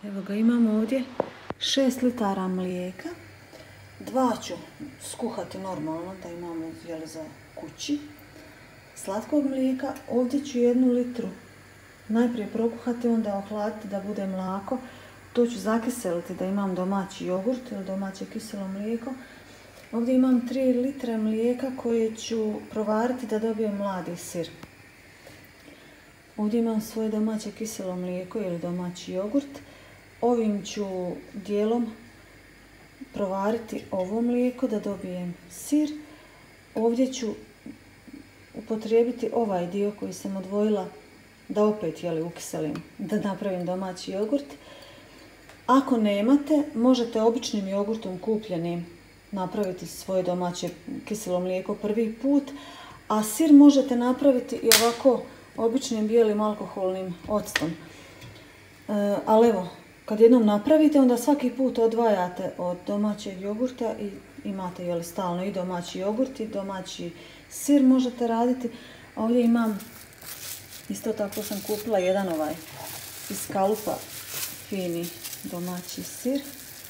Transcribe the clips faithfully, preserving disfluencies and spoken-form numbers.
Evo ga, imamo ovdje šest litara mlijeka. Dva ću skuhati normalno da imamo jeli, za kući. Slatkog mlijeka. Ovdje ću jednu litru najprije prokuhati, onda ohladiti da bude mlako. To ću zakiseliti da imam domaći jogurt ili domaće kiselo mlijeko. Ovdje imam tri litre mlijeka koje ću provariti da dobijem mladi sir. Ovdje imam svoje domaće kiselo mlijeko ili domaći jogurt. Ovim ću dijelom provariti ovo mlijeko da dobijem sir. Ovdje ću upotrijebiti ovaj dio koji sam odvojila da opet jeli, ukiselim, da napravim domaći jogurt. Ako nemate, možete običnim jogurtom kupljenim napraviti svoje domaće kiselo mlijeko prvi put, a sir možete napraviti i ovako običnim bijelim alkoholnim octom. E, ali evo, kad jednom napravite, onda svaki put odvajate od domaćeg jogurta i imate jeli, stalno i domaći jogurt i domaći sir možete raditi. Ovdje imam, isto tako sam kupila jedan ovaj iz kalupa fini domaći sir.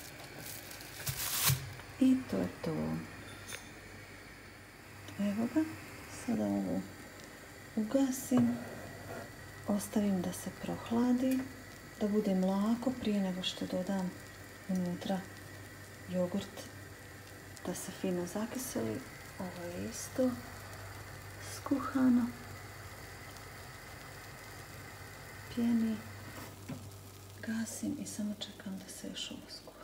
I to je to. Evo ga, sada ovo ugasim, ostavim da se prohladi, da bude mlako prije nego što dodam unutra jogurt da se fino zakiseli. Ovo je isto skuhano, pjeni, gasim i samo čekam da se još ovo skuha.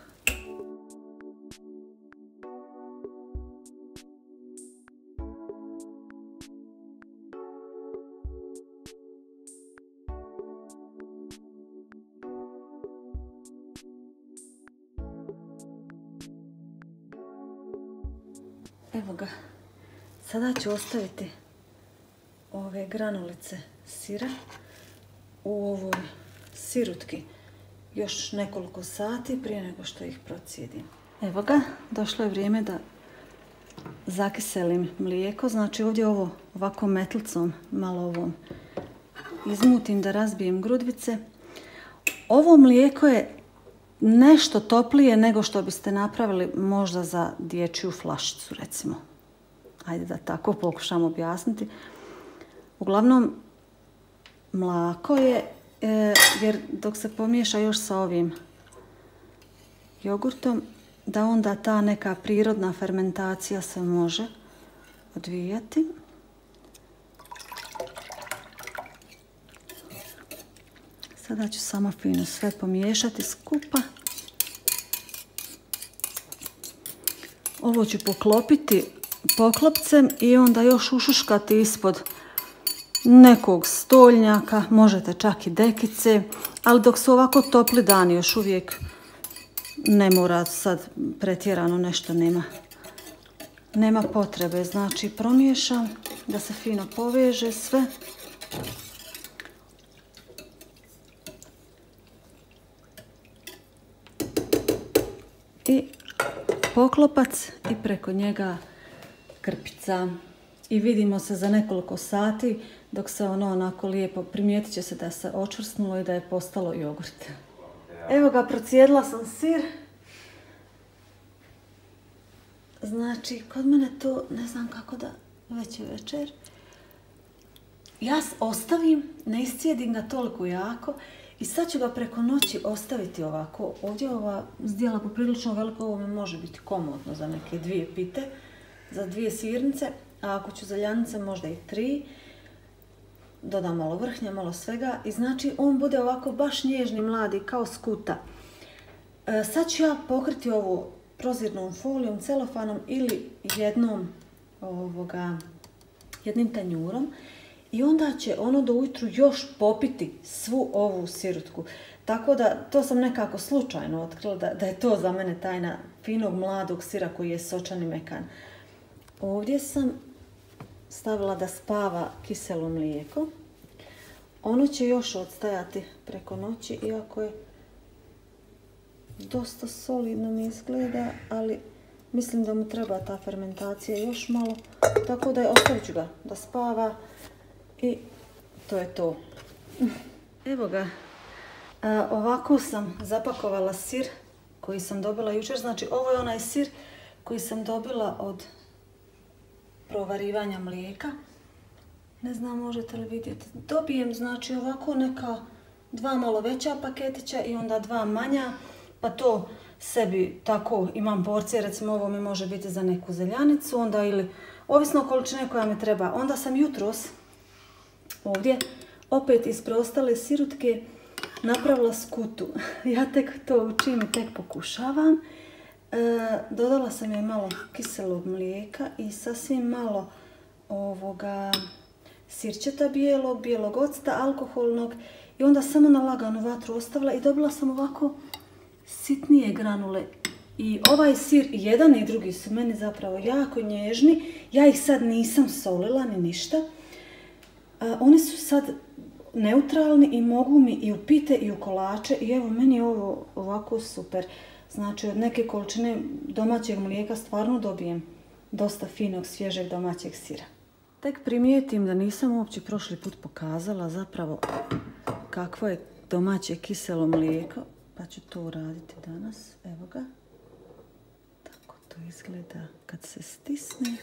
Evo ga, sada ću ostaviti ove granulice sira u ovoj sirutki još nekoliko sati prije nego što ih procijedim. Evo ga, došlo je vrijeme da zakiselim mlijeko, znači ovdje ovo ovako metlicom malo ovom izmutim da razbijem grudvice. Ovo mlijeko je nešto toplije nego što biste napravili možda za dječju flašicu, recimo. Ajde da tako pokušam objasniti. Uglavnom, mlako je, e, jer dok se pomiješa još sa ovim jogurtom, da onda ta neka prirodna fermentacija se može odvijati. Sada ću samo fino sve pomiješati skupa. Ovo ću poklopiti poklopcem i onda još ušuškati ispod nekog stolnjaka, možete čak i dekice, ali dok su ovako topli dani još uvijek ne mora sad pretjerano nešto nema. Nema potrebe, znači promiješam da se fino poveže sve. I poklopac i preko njega krpica. I vidimo se za nekoliko sati dok se ono onako lijepo, primijetit će se da se očvrsnulo i da je postalo jogurt. Evo ga, procijedila sam sir. Znači, kod mene to ne znam kako da već je večer. Ja ostavim, ne iscijedim ga toliko jako i sad ću ga preko noći ostaviti ovako. Ovdje ova zdjela poprilično veliko, ovo mi može biti komodno za neke dvije pite, za dvije sirnice, a ako ću za ljanice možda i tri. Dodam malo vrhnja, malo svega i znači on bude ovako baš nježni, mladi, kao skuta. E, sad ću ja pokriti ovo prozirnom folijom, celofanom ili jednom ovoga, jednim tanjurom i onda će ono do ujutru još popiti svu ovu sirutku. Tako da to sam nekako slučajno otkrila da, da je to za mene tajna finog mladog sira koji je sočan i mekan. Ovdje sam stavila da spava kiselo mlijeko. Ono će još odstajati preko noći, iako je dosta solidno mi izgleda, ali mislim da mu treba ta fermentacija još malo. Tako da ostavit ću ga da spava i to je to. Evo ga, E, ovako sam zapakovala sir koji sam dobila jučer. Znači ovo je onaj sir koji sam dobila od provarivanja mlijeka. Ne znam možete li vidjeti. Dobijem znači ovako neka dva malo veća paketića i onda dva manja. Pa to sebi tako imam porcije. Recimo ovo mi može biti za neku zeljanicu. Onda ili ovisno o količine koja mi treba. Onda sam jutros ovdje opet iz preostale sirutke napravila skutu. Ja tek to učim i tek pokušavam. E, dodala sam je malo kiselog mlijeka i sasvim malo ovoga sirćeta bijelog, bijelog octa, alkoholnog i onda samo na laganu vatru ostavila i dobila sam ovako sitnije granule. I ovaj sir, jedan i drugi su meni zapravo jako nježni. Ja ih sad nisam solila ni ništa. E, oni su sad neutralni i mogu mi i u pite i u kolače i evo meni je ovo ovako super. Znači od neke količine domaćeg mlijeka stvarno dobijem dosta finog, svježeg domaćeg sira. Tek primijetim da nisam uopće prošli put pokazala zapravo kakvo je domaće kiselo mlijeko, pa ću to uraditi danas. Evo ga. Tako to izgleda kad se stisne.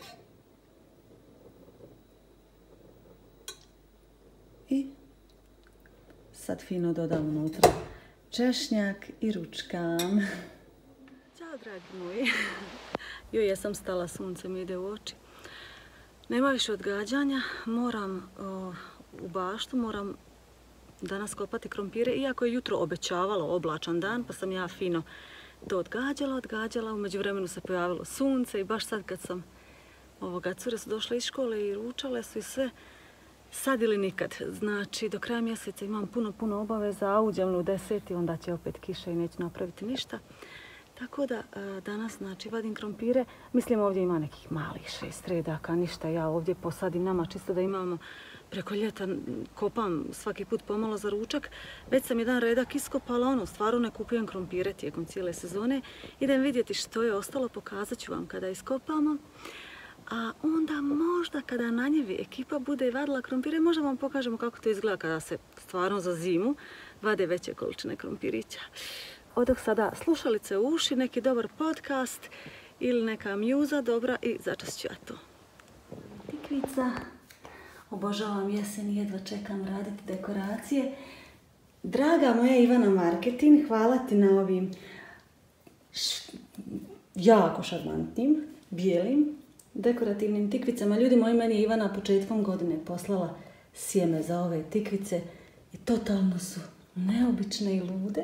I sad fino dodam unutra češnjak i ručkam. Ćao dragi moji. Joj, ja sam stala, sunce mi ide u oči. Nema više odgađanja, moram o, u baštu, moram danas kopati krompire, iako je jutro obećavalo oblačan dan, pa sam ja fino to odgađala, odgađala. U međuvremenu se pojavilo sunce i baš sad kad sam, ovoga, cure su došle iz škole i ručale su i sve, sad ili nikad. Znači, do kraja mjeseca imam puno, puno obaveza, a uđem u deseti, onda će opet kiša i neću napraviti ništa. Tako da danas, znači, vadim krompire. Mislim, ovdje ima nekih malih šest redaka, ništa. Ja ovdje posadim nama čisto da imamo preko ljeta, kopam svaki put pomalo za ručak. Već sam jedan redak iskopala, ono, stvarno ne kupujem krompire tijekom cijele sezone. Idem vidjeti što je ostalo, pokazat ću vam kada iskopamo. A onda možda kada na njevi ekipa bude vadila krompire, možda vam pokažemo kako to izgleda kada se stvarno za zimu vade veće količine krompirića. Odoh sada slušalice u uši, neki dobar podcast ili neka mjuza dobra i začas ću ja to. Tikvica. Obožavam jesen i jedva čekam raditi dekoracije. Draga moja Ivana Marketing, hvala ti na ovim š... jako šarmantnim, bijelim, dekorativnim tikvicama. Ljudi moji, meni je Ivana početkom godine poslala sjeme za ove tikvice i totalno su neobične i lude.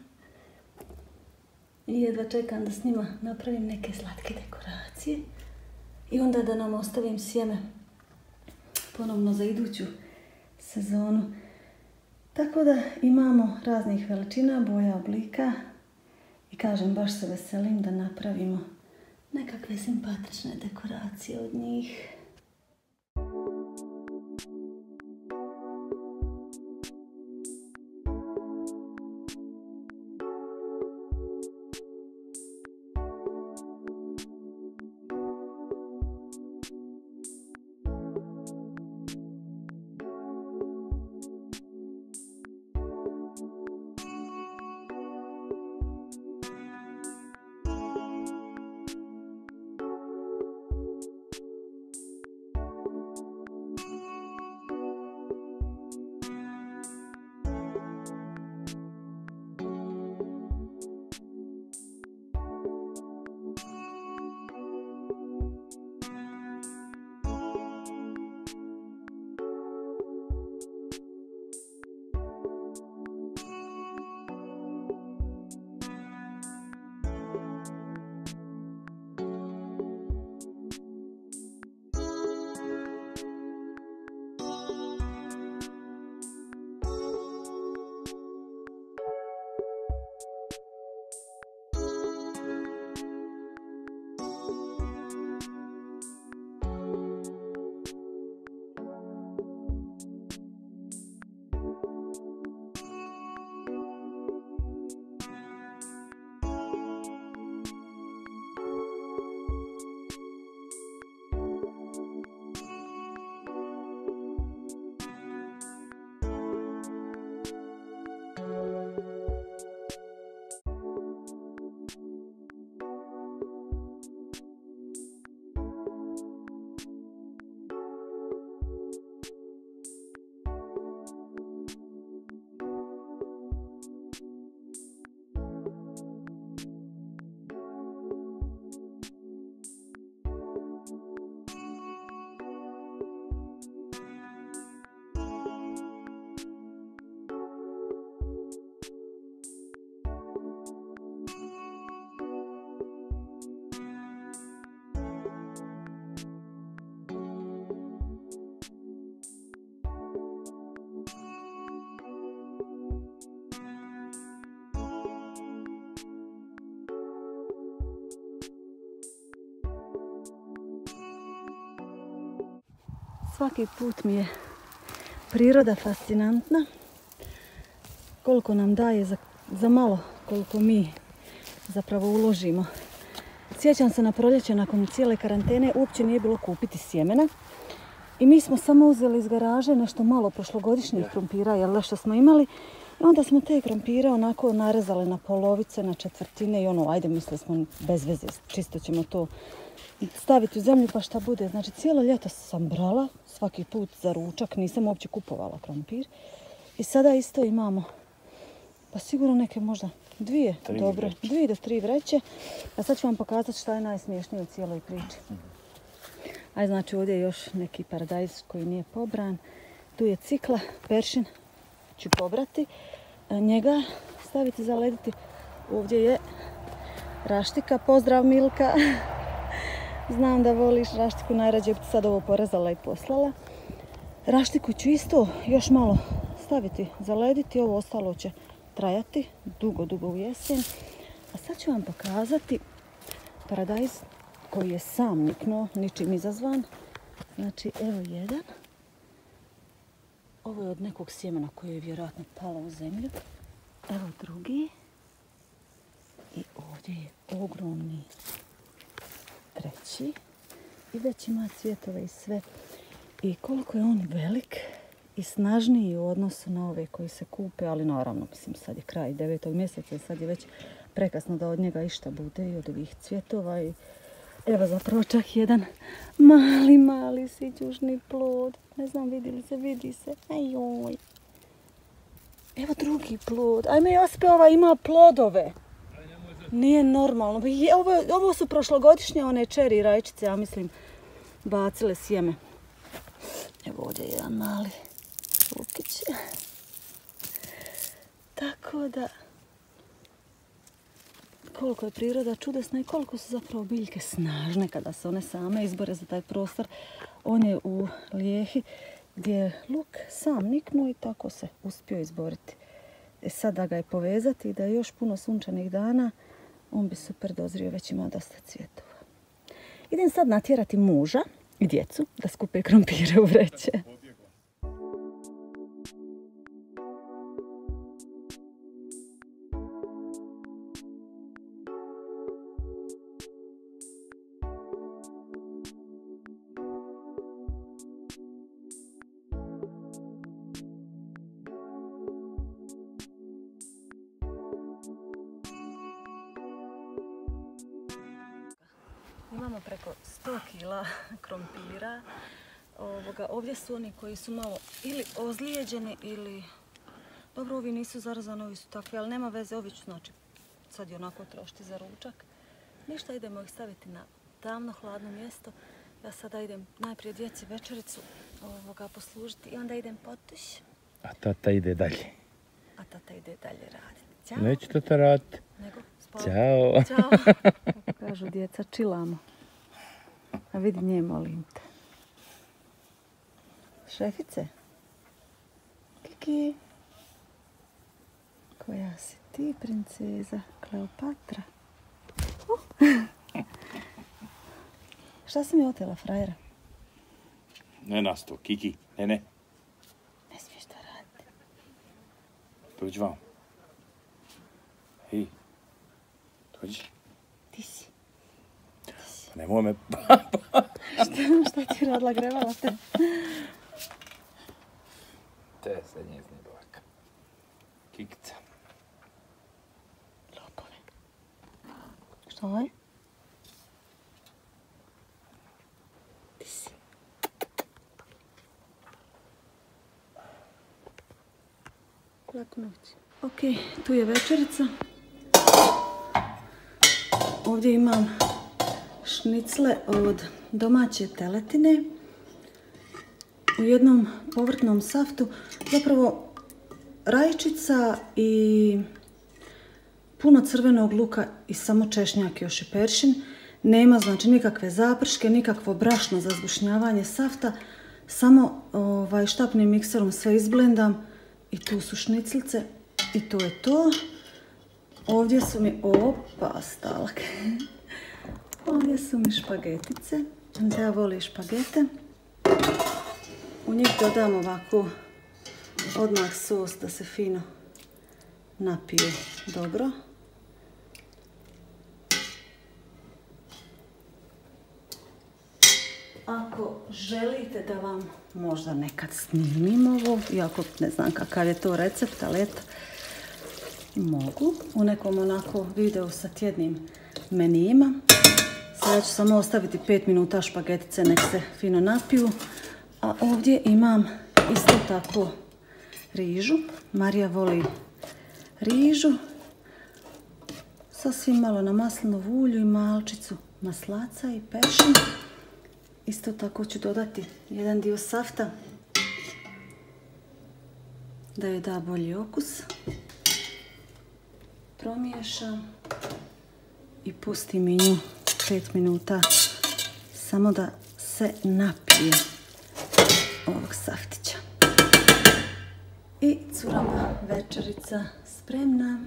I jedva čekam da s njima napravim neke slatke dekoracije i onda da nam ostavim sjeme ponovno za iduću sezonu. Tako da imamo raznih veličina, boja, oblika i kažem, baš se veselim da napravimo nekakve simpatične dekoracije od njih. Svaki put mi je priroda fascinantna. Koliko nam daje za, za malo, koliko mi zapravo uložimo. Sjećam se na proljeće nakon cijele karantene uopće nije bilo kupiti sjemena. I mi smo samo uzeli iz garaže nešto malo prošlogodišnjih krompira, jel što smo imali. I onda smo te krompire onako narezali na polovice, na četvrtine i ono, ajde, mislili smo bez veze, čisto ćemo to staviti u zemlju pa šta bude. Znači cijelo ljeto sam brala, svaki put za ručak, nisam uopće kupovala krompir. I sada isto imamo, pa sigurno neke možda dvije, tri dobre, vreće. dvije do tri vreće. A sad ću vam pokazati šta je najsmiješnije u cijeloj priči. Aj, znači ovdje je još neki paradajz koji nije pobran. Tu je cikla, peršin, ću pobrati. Njega staviti, zalediti. Ovdje je raštika, pozdrav Milka. Znam da voliš raštiku, najrađe bi ti sad ovo porezala i poslala. Raštiku ću isto još malo staviti, zalediti, ovo ostalo će trajati dugo, dugo u jesen. A sad ću vam pokazati paradajz koji je sam niknuo, ničim izazvan. Znači, evo jedan. Ovo je od nekog sjemena koje je vjerojatno palo u zemlju. Evo drugi. I ovdje je ogromni treći. I već ima cvjetove i sve. I koliko je on velik i snažniji u odnosu na ove koji se kupe, ali naravno, mislim, sad je kraj devetog mjeseca i sad je već prekasno da od njega išta bude i od ovih cvjetova. I evo zapravo čak jedan mali, mali sićušni plod. Ne znam, vidi li se, vidi se. Ajoj. Evo drugi plod. Ajme, Josipe, ova ima plodove. Nije normalno. Ovo, ovo su prošlogodišnje one čeri rajčice, ja mislim, bacile sjeme. Evo ovdje je jedan mali lukić. Tako da, koliko je priroda čudesna i koliko su zapravo biljke snažne kada se one same izbore za taj prostor. On je u lijehi gdje je luk sam niknuo i tako se uspio izboriti. E sad da ga je povezati i da je još puno sunčanih dana, on bi super dozrio, već ima dosta cvjetova. Idem sad natjerati muža i djecu da skupe krompire u vreće. Imamo preko sto kila krompira. Ovoga, ovdje su oni koji su malo ili ozlijeđeni ili... Dobro, ovi nisu zarazani, ovi su takvi, ali nema veze, ovi ću znači sad i onako trošiti za ručak. Ništa, idemo ih staviti na tamno, hladno mjesto. Ja sada idem najprije djeci večericu ovoga poslužiti i onda idem potuš. A tata ide dalje. A tata ide dalje raditi. Ćao. Neću tata raditi. Nego, spava. Ćao. Ćao. Kako kažu djeca, čilamo. A vidi nje, molim te. Šefice? Kiki? Koja si ti, princeza Kleopatra? Uh. Šta si mi otela, frajera? Ne nas to, Kiki. Ne, ne. Ne smiješ to raditi. Dođi vam. Hej. Dođi. Ti si. Ti si. Pa nemoj me... šta, šta ti radila, grevala te? Te se njezni baka. Kikica. Lopove. Što je? Ti si. Laku noć. Ok, tu je večerica. Ovdje imam šnicle od domaće teletine u jednom povrtnom saftu. Zapravo rajčica i puno crvenog luka i samo češnjak, još i peršin. Nema znači nikakve zaprške, nikakvo brašno za zgušnjavanje safta. Samo ovaj, štapnim mikserom sve izblendam i tu su šniclice i to je to. Ovdje su mi, opa, stalak. Ovdje su mi špagetice. Ja voli špagete. njih dodam ovako odmah sos da se fino napiju dobro. Ako želite da vam možda nekad snimim ovo, iako ne znam kakav je to recept, ali eto, mogu u nekom onako videu sa tjednim menijima. Sada ću samo ostaviti pet minuta špagetice nek se fino napiju. A ovdje imam isto tako rižu. Marija voli rižu. Sasvim malo na maslinovu ulju i malčicu maslaca i pešem. Isto tako ću dodati jedan dio safta da joj da bolji okus. Promiješam i pustim nju pet minuta samo da se napije ovog saftića. I curama večerica spremna.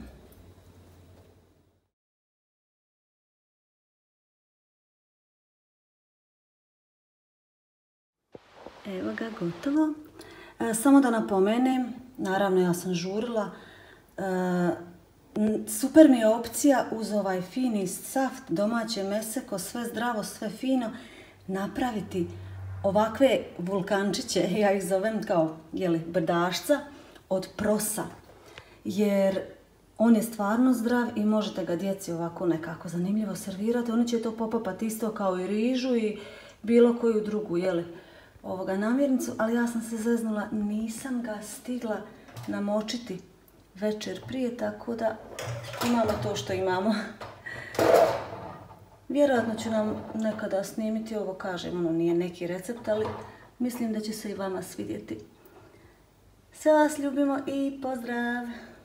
Evo ga, gotovo. E, samo da napomenem, naravno ja sam žurila, e, super mi je opcija uz ovaj fini saft, domaće meseko, sve zdravo, sve fino, napraviti ovakve vulkančiće, ja ih zovem kao jeli, brdašca, od prosa. Jer on je stvarno zdrav i možete ga djeci ovako nekako zanimljivo servirati. Oni će to popapati isto kao i rižu i bilo koju drugu jeli, ovoga namirnicu, ali ja sam se zeznula, nisam ga stigla namočiti večer prije, tako da imamo to što imamo. Vjerojatno ću nam nekada snimiti ovo, kažem, ono nije neki recept, ali mislim da će se i vama svidjeti. Sve vas ljubimo i pozdrav!